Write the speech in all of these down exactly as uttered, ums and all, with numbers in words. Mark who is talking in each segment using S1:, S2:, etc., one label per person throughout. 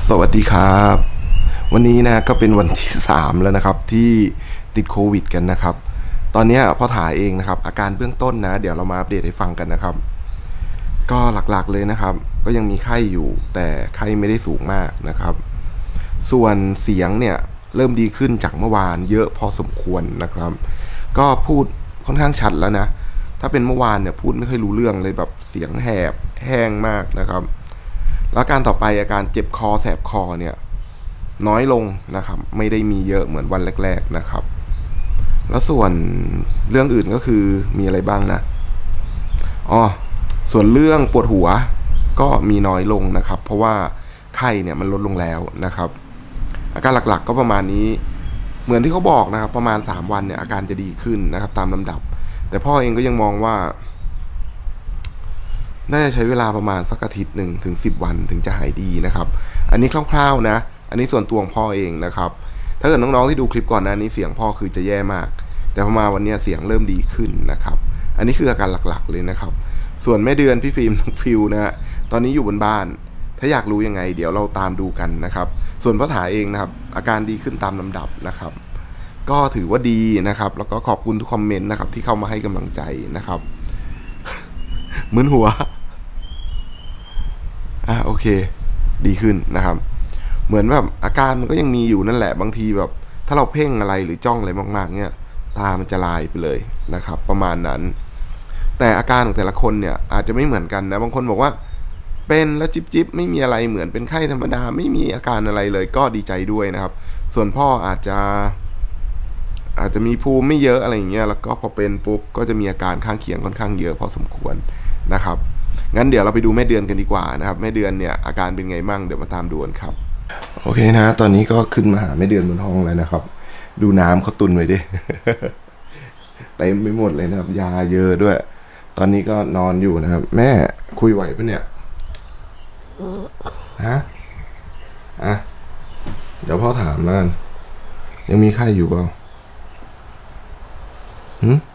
S1: สวัสดีครับวันนี้นะก็เป็นวันที่สามแล้วนะครับที่ติดโควิดกันนะครับตอนนี้พ่อถ่ายเองนะครับอาการเบื้องต้นนะเดี๋ยวเรามาอัปเดตให้ฟังกันนะครับก็หลักๆเลยนะครับก็ยังมีไข้อยู่แต่ไข้ไม่ได้สูงมากนะครับส่วนเสียงเนี่ยเริ่มดีขึ้นจากเมื่อวานเยอะพอสมควรนะครับก็พูดค่อนข้างชัดแล้วนะถ้าเป็นเมื่อวานเนี่ยพูดไม่ค่อยรู้เรื่องเลยแบบเสียงแหบแห้งมากนะครับแล้วการต่อไปอาการเจ็บคอแสบคอเนี่ยน้อยลงนะครับไม่ได้มีเยอะเหมือนวันแรกๆนะครับแล้วส่วนเรื่องอื่นก็คือมีอะไรบ้างนะอ๋อส่วนเรื่องปวดหัวก็มีน้อยลงนะครับเพราะว่าไข้เนี่ยมันลดลงแล้วนะครับอาการหลักๆก็ประมาณนี้เหมือนที่เขาบอกนะครับประมาณสามวันเนี่ยอาการจะดีขึ้นนะครับตามลำดับแต่พ่อเองก็ยังมองว่าน่าจะใช้เวลาประมาณสักอาทิตย์หนึ่งถึงสิบวันถึงจะหายดีนะครับอันนี้คร่าวๆนะอันนี้ส่วนตัวของพ่อเองนะครับถ้าเกิดน้องๆที่ดูคลิปก่อนหน้านี้เสียงพ่อคือจะแย่มากแต่พอมาวันนี้เสียงเริ่มดีขึ้นนะครับอันนี้คืออาการหลักๆเลยนะครับส่วนแม่เดือนพี่ฟิล์มฟิวนะฮะตอนนี้อยู่บนบ้านถ้าอยากรู้ยังไงเดี๋ยวเราตามดูกันนะครับส่วนพ่อถาเองนะครับอาการดีขึ้นตามลำดับนะครับก็ถือว่าดีนะครับแล้วก็ขอบคุณทุกคอมเมนต์นะครับที่เข้ามาให้กำลังใจนะครับมึนหัวอ่ะโอเคดีขึ้นนะครับเหมือนแบบอาการมันก็ยังมีอยู่นั่นแหละบางทีแบบถ้าเราเพ่งอะไรหรือจ้องอะไรมากๆเนี่ยตามันจะลายไปเลยนะครับประมาณนั้นแต่อาการของแต่ละคนเนี่ยอาจจะไม่เหมือนกันนะบางคนบอกว่าเป็นแล้วจิบจิบไม่มีอะไรเหมือนเป็นไข้ธรรมดาไม่มีอาการอะไรเลยก็ดีใจด้วยนะครับส่วนพ่ออาจจะอาจจะมีภูมิไม่เยอะอะไรอย่างเงี้ยแล้วก็พอเป็นปุ๊บก็จะมีอาการข้างเคียงค่อนข้างเยอะพอสมควรนะครับงั้นเดี๋ยวเราไปดูแม่เดือนกันดีกว่านะครับแม่เดือนเนี่ยอาการเป็นไงมั่งเดี๋ยวมาตามดูกันครับโอเคนะตอนนี้ก็ขึ้นมาหาแม่เดือนบนห้องเลยนะครับดูน้ำเขาตุนไว้ดิ เต็มไปหมดเลยนะครับยาเยอะด้วยตอนนี้ก็นอนอยู่นะครับแม่คุยไหวปะเนี่ยฮะอ่ะเดี๋ยวพ่อถามแล้วยังมีไข้อยู่เปล่าหืม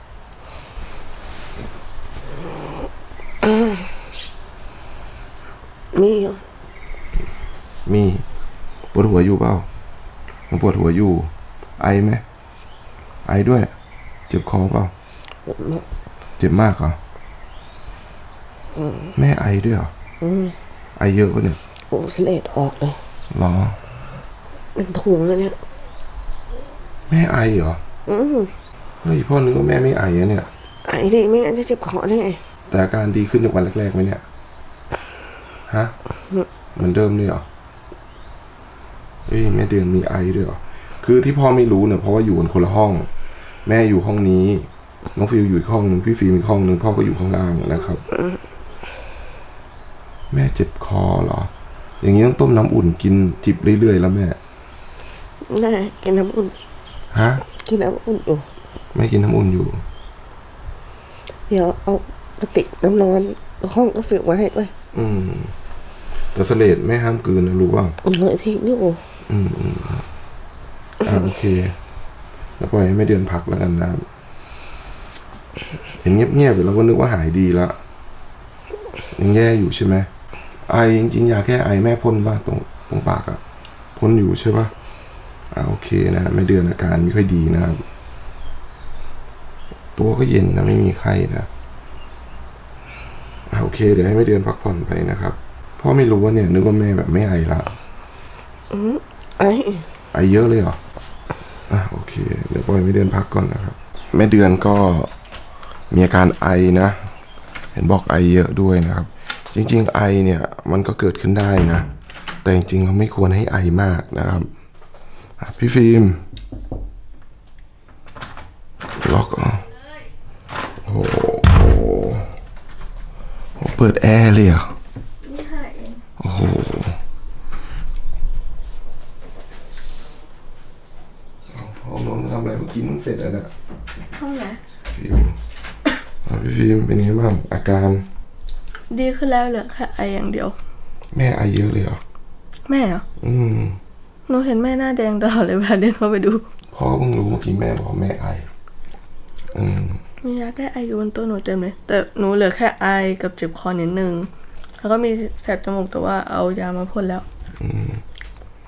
S2: มี
S1: มีปวดหัวอยู่เปล่ายังปวดหัวอยู่ไอไหมไอด้วยเจ็บคอเปล่าเจ็บมากเหรอแม่ไอด้วยเหรอไอเยอะปะเนี่ย
S2: โอ้เสลดออกเลย
S1: หรอ
S2: เป็นถุงเลยเนี่ย
S1: แม่ไอเหรอเฮ้ยพ่อนึกว่าแม่ไม่ไออะเนี่ย
S2: ไอดิไม่งั้นจะเจ็บคอได้ไง
S1: แต่อาการดีขึ้นจากวันแรกๆไหมเนี่ยฮะเหมือนเดิมเลยเหรอเฮ้ยแม่เดือนมีไอด้วยเหรอคือที่พ่อไม่รู้เนี่ยเพราะว่าอยู่กันคนละห้องแม่อยู่ห้องนี้น้องฟิวอยู่ห้องนึงพี่ฟิวอีกห้องนึงพ่อก็อยู่ข้างล่างนะครับแม่เจ็บคอเหรออย่างนี้ต้องต้มน้ำอุ่นกินจิบเรื่อยๆแล้วแม่
S2: ได้กินน้ำอุ่น
S1: ฮะ
S2: กินน้ำอุ่นอยู่
S1: แม่กินน้ำอุ่นอยู่
S2: เดี๋ยวเอากระติกน้ำร้อนห้องก็ฟิวมาให้ด้วย
S1: อืมแต่เสลดแม่ห้ามกลืนนะรู้ว่า
S2: เหนื่อยทิ้งนี่โอ้
S1: อืมอืมอ่าโอเคแล้วปล่อยให้แม่เดือนพักแล้วกันนะเห็นเงียบๆอยู่แล้วก็นึกว่าหายดีแล้วยังแย่อยู่ใช่ไหมไอจริงๆยาแก้ไอแม่พ่นป่ะตรงตรงปากอะพ่นอยู่ใช่ป่ะอ่าโอเคนะแม่เดือนอาการไม่ค่อยดีนะครับตัวก็เย็นนะไม่มีไข้นะอ่าโอเคเดี๋ยวให้แม่เดือนพักผ่อนไปนะครับพ่อไม่รู้ว่าเนี่ยนึกว่าแม่แบบไม่ไอละ
S2: อืมไอ
S1: ไอเยอะเลยเหรออ่ะโอเคเดี๋ยวปล่อยแม่เดือนพักก่อนนะครับแม่เดือนก็มีอาการไอนะเห็นบอกไอเยอะด้วยนะครับจริงๆไอเนี่ยมันก็เกิดขึ้นได้นะแต่จริงๆเราไม่ควรให้ไอมากนะครับพี่ฟิล์มล็อกโอ้โหเปิดแอร์เลยอ่ะโอ้โหห้องนอนทำอะไรเมื่อกี้มึงเสร็จแล้วนะ
S3: ห้องไหน
S1: ฟิวพี่ฟิล์มเป็นไงบ้างอาการ
S3: ดีขึ้นแล้วเหลือแค่ไออย่างเดียว
S1: แม่ไอเยอะเลยเหรอ
S3: แม่เหรอ
S1: อืม
S3: หนูเห็นแม่หน้าแดงตลอดเลยเวลาเดินเข้าไปดู
S1: พ่อเพิ่งรู้เมื่อกี้แม่บอกแม่ไออืม
S3: มียาแก้ไออยู่บนตัวหนูเต็มเลยแต่หนูเหลือแค่ไอกับเจ็บคอนิดนึงแล้วก็มีแสบจมูกแต่ว่าเอายามาพ่นแล้ว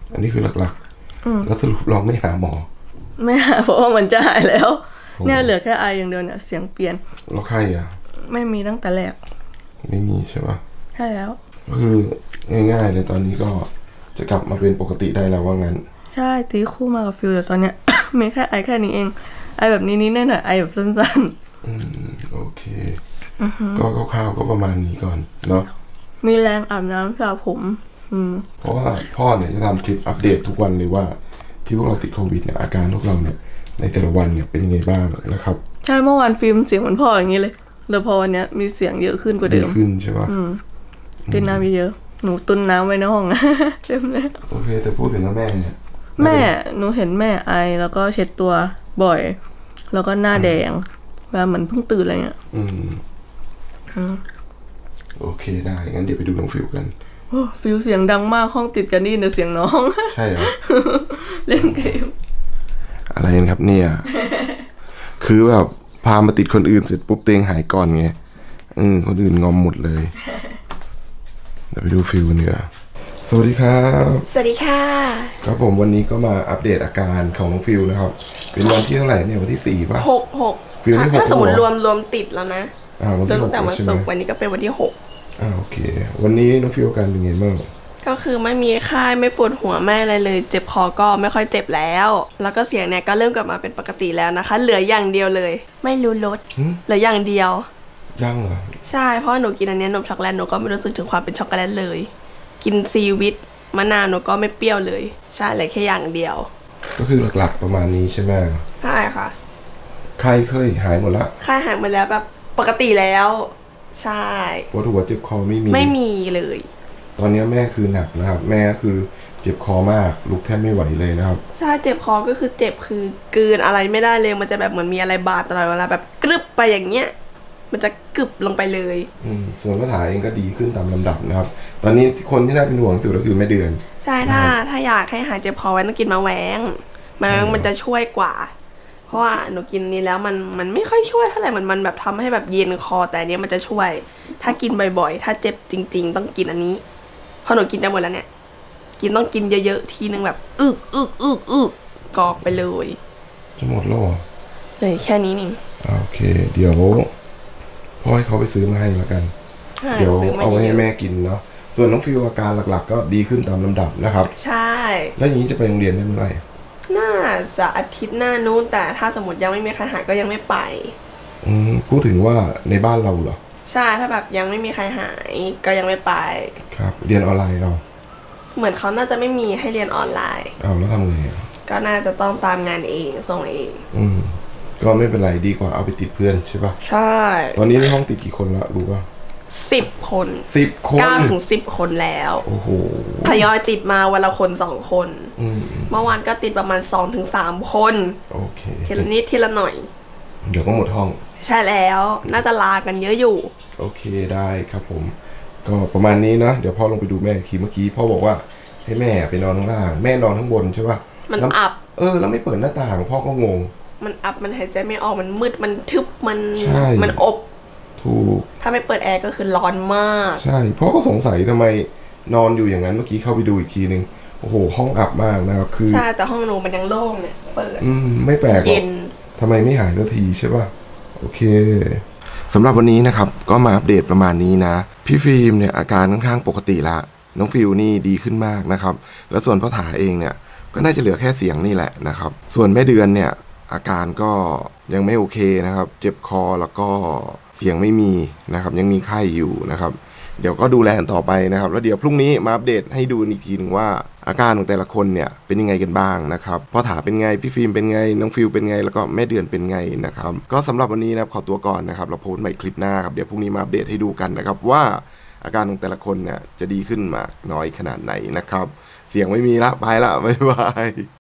S1: อันนี้คือหลักๆแล้วสรุปเราไม่หาหมอ
S3: ไม่หาเพราะว่ามันจะหายแล้วเนี่ยเหลือแค่ไออย่างเดียวเนี่ยเสียงเปลี่ยน
S1: แล้วไข้อ่ะ
S3: ไม่มีตั้งแต่แรก
S1: ไม่มีใช่ปะ
S3: ใช่แล้ว
S1: ก็คือง่ายๆเลยตอนนี้ก็จะกลับมาเป็นปกติได้แล้วว่างั้น
S3: ใช่ตีคู่มากับฟิลแต่ตอนเนี้ย มีแค่ไอแค่นี้เองไอแบบนี้นี่แน่หน่อยไอแบบสั้น
S1: ๆอืมโอเคก็คร่าวๆก็ประมาณนี้ก่อนเนาะ
S3: มีแรงอาบน้ำสระผมอืม
S1: เพราะว่าพ่อเนี่ยจะทำคลิปอัปเดตทุกวันเลยว่าที่พวกเราติดโควิดเนี่ยอาการพวกเราเนี่ยในแต่ละวันเนี่ยเป็นยังไงบ้างนะครับ
S3: ใช่เมื่อวานฟิล์มเสียงเหมือนพ่ออย่างนี้เลยแล้วพอวันเนี้ยมีเสียงเยอะขึ้นกว่าเดิม
S1: ขึ้นใช่ปะ
S3: อืมกินน้ำเยอะหนูตุนน้ำไว้ในห้องเต็มเลย
S1: โอเคแต่พูดถึงแม่เนี่ย
S3: แม่หนูเห็นแม่ไอแล้วก็เช็ดตัวบ่อยแล้วก็หน้าแดงแบบเหมือนเพิ่งตื่นอะไรเงี้ย
S1: อืมโอเคได้งั้นเดี๋ยวไปดูน้องฟิวกัน
S3: โอ้ฟิวเสียงดังมากห้องติดกันนี่เดี๋ยวเสียงน้อง
S1: ใช่เหรอ
S3: เล่นเกม
S1: อะไรครับเนี่ยคือแบบพามาติดคนอื่นเสร็จปุ๊บเตียงหายก่อนไงอืมคนอื่นงอมหมดเลยเดี๋ยวไปดูฟิวกันดีกว่าสวัสดีครับ
S4: สวัสดีค่ะ
S1: ครับผมวันนี้ก็มาอัปเดตอาการของน้องฟิวนะครับเป็นวันที่เท่าไหร่เนี่ยวันที่สี่ป่ะ
S4: หกหก
S1: ฟิวที่หก
S4: ถ้าสมมติรวมรวมติดแล้วนะ
S1: อ่าวันที่หก
S4: แต่วันศุกร์วันนี้ก็เป็นวันที่หก
S1: อ่าโอเควันนี้น้องฟิวอาการเป็นไงบ้าง
S4: ก็คือไม่มีไข้ไม่ปวดหัวไม่อะไรเลยเจ็บคอก็ไม่ค่อยเจ็บแล้วแล้วก็เสียงเนี่ยก็เริ่มกลับมาเป็นปกติแล้วนะคะเหลืออย่างเดียวเลยไม่รู้รสเหลืออย่างเดียว
S1: ยังเหรอ
S4: ใช่เพราะหนูกินอันนี้นมช็อกโกแลตหนูก็ไม่รู้สึกถึงความเป็นช็อกโกแลตเลยกินซีวิตมะนาวหนูก็ไม่เปรี้ยวเลยใช่เลยแค่อย่างเดียว
S1: ก็คือหลักๆประมาณนี้ใช่ไหม
S4: ใช่ค่ะ
S1: ไข้เคยหายหมดละ
S4: ไข้หายหมดแล้วแบบปกติแล้วใช่
S1: ปวดหัวเจ็บคอไม่มี
S4: ไม่มีเลย
S1: ตอนนี้แม่คือหนักนะครับแม่คือเจ็บคอมากลุกแทบไม่ไหวเลยนะครับ
S4: ใช่เจ็บคอก็คือเจ็บคือกลืนอะไรไม่ได้เลยมันจะแบบเหมือนมีอะไรบาดตลอดเวลาแบบกรึบไปอย่างเงี้ยมันจะกึบลงไปเลย
S1: อืมส่วนภาษาเองก็ดีขึ้นตามลำดับนะครับตอนนี้คนที่น่าเป็นห่วงสุดก็คือแม่เดือน
S4: ใช่ถ้าถ้าอยากให้หายเจ็บคอไว้ต้องกินมะแวงมะแวงมันจะช่วยกว่าเพราะว่าหนูกินนี้แล้วมันมันไม่ค่อยช่วยเท่าไหร่เหมือนมันแบบทำให้แบบเย็นคอแต่อันนี้มันจะช่วยถ้ากินบ่อยๆถ้าเจ็บจริงๆต้องกินอันนี้พอหนูกินจะหมดแล้วเนี่ยกินต้องกินเยอะๆทีนึงแบบอึกอึกอึกอึกกอกไปเลย
S1: จะหมดแล้ว
S4: เลยแค่นี้นี่
S1: โอเคเดี๋ยวพ่อให้เขาไปซื้อมาให้แล้วกันเดี๋ยวเอาไว้ให้แม่กินเนาะส่วนน้องฟิวอาการหลักๆก็ดีขึ้นตามลำดับนะครับ
S4: ใช่
S1: แล้วอย่างนี้จะไปโรงเรียนได้เมื่อไหร่
S4: น่าจะอาทิตย์หน้านู้นแต่ถ้าสมมติยังไม่มีใครหายก็ยังไม่ไป
S1: อืมพูดถึงว่าในบ้านเราเหรอ
S4: ใช่ถ้าแบบยังไม่มีใครหายก็ยังไม่ไป
S1: ครับเรียนออนไลน์เรา
S4: เหมือนเขาน่าจะไม่มีให้เรียนออนไลน์
S1: เอาแล้วทำไง
S4: ก็น่าจะต้องตามงานเองส่งเอง
S1: อืมก็ไม่เป็นไรดีกว่าเอาไปติดเพื่อนใช่ปะ
S4: ใช่
S1: ตอนนี้ในห้องติดกี่คนละรู้ป่ะ
S4: สิบคน
S1: สิบคน
S4: เก้าถึงสิบคนแล้ว
S1: โอ้โห
S4: ทยอยติดมาวันละคนสองคนเมื่อวานก็ติดประมาณสองถึงสามคน
S1: โอเค
S4: ทีละนิดทีละหน่อย
S1: เดี๋ยวก็หมดห้อง
S4: ใช่แล้วน่าจะลากันเยอะอยู่
S1: โอเคได้ครับผมก็ประมาณนี้นะเดี๋ยวพ่อลงไปดูแม่ทีเมื่อกี้พ่อบอกว่าให้แม่ไปนอนข้างล่างแม่นอนข้างบนใช่ป่ะ
S4: มันอับ
S1: เออแล้วไม่เปิดหน้าต่างพ่อก็งง
S4: มันอับมันหายใจไม่ออกมันมืดมันทึบมันมันอบ
S1: ถูก
S4: ถ้าไม่เปิดแอร์ก็คือร้อนมาก
S1: ใช่เพราะก็สงสัยทำไมนอนอยู่อย่างนั้นเมื่อกี้เข้าไปดูอีกทีนึงโอ้โหห้องอับมากนะครับคือ
S4: ใช่แต่ห้องหนูมันยังโล่งเนี่ยเปิด
S1: อืมไม่แปลกหรอกทำไมไม่หายสักทีใช่ป่ะโอเคสำหรับวันนี้นะครับก็มาอัปเดตประมาณนี้นะพี่ฟิล์มเนี่ยอาการค่อนข้างปกติละน้องฟิวนี่ดีขึ้นมากนะครับแล้วส่วนพ่อถาเองเนี่ยก็น่าจะเหลือแค่เสียงนี่แหละนะครับส่วนแม่เดือนเนี่ยอาการก็ยังไม่โอเคนะครับเจ็บคอแล้วก็เสียงไม่มีนะครับยังมีไข้อยู่นะครับเดี๋ยวก็ดูแลกันต่อไปนะครับแล้วเดี๋ยวพรุ่งนี้มาอัปเดตให้ดูอีกทีหนึ่งว่าอาการของแต่ละคนเนี่ยเป็นยังไงกันบ้างนะครับพ่อถาเป็นไงพี่ฟิล์มเป็นไงน้องฟิวเป็นไงแล้วก็แม่เดือนเป็นไงนะครับก็สำหรับวันนี้นะครับขอตัวก่อนนะครับเราโพสต์ใหม่คลิปหน้าครับเดี๋ยวพรุ่งนี้มาอัปเดตให้ดูกันนะครับว่าอาการของแต่ละคนเนี่ยจะดีขึ้นมากน้อยขนาดไหนนะครับเสียงไม่มีละไปละบ๊ายบาย